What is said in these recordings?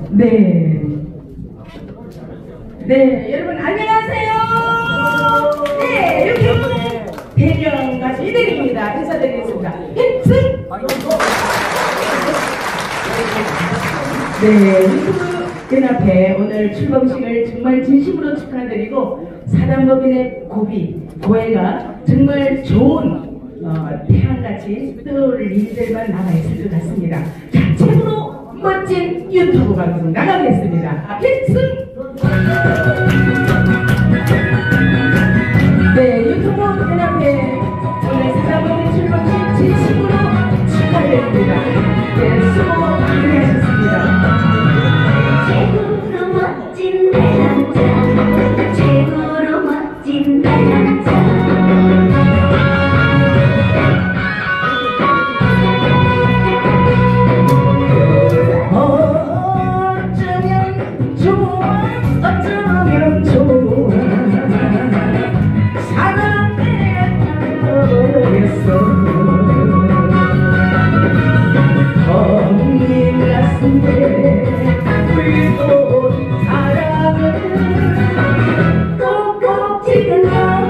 네. 네, 여러분 안녕하세요. 네, 이렇게 대령 가수 이대리입니다. 인사드리겠습니다. 힙승. 네, 유튜브 연합회 오늘 출범식을 정말 진심으로 축하드리고 사단법인의 고해가 정말 좋은 태양같이 떠오를 일들만 남아있을 것 같습니다. 자, 최고로 멋진 유튜브 방송 나가겠습니다. 힙승. 네, 유튜브 연합회 오늘 사단법인 출범식 진심으로 축하드립니다. 네, 수고 많으셨습니다. 최고로 멋진 내 남자, 최고로 멋진 내 남자. 어쩌면 좋아, 어쩌면 좋아. 사랑에 모르겠어. 텅빈 가슴에 불꽃 사랑을 꼭꼭 지금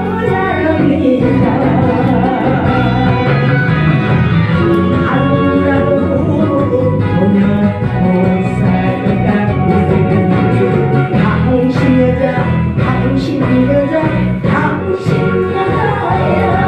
너랍니다. 안다고 보면 못 살 것 같고 당신 여자, 당신 여자, 당신 여자야.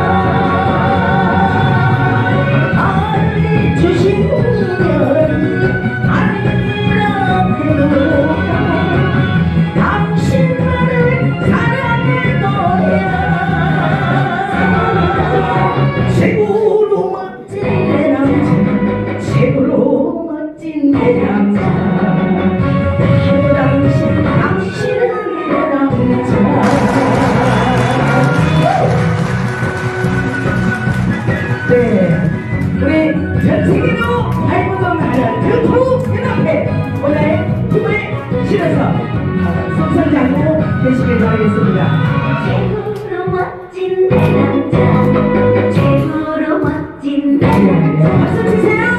네, 우리 전 세계로 발돋움하는 유튜브 연합회 오늘 힘을 실어서 성선장고 되시길 바라겠습니다. 최고로 멋진 내 남자, 최고로 멋진 내 남자. 박수 주세요.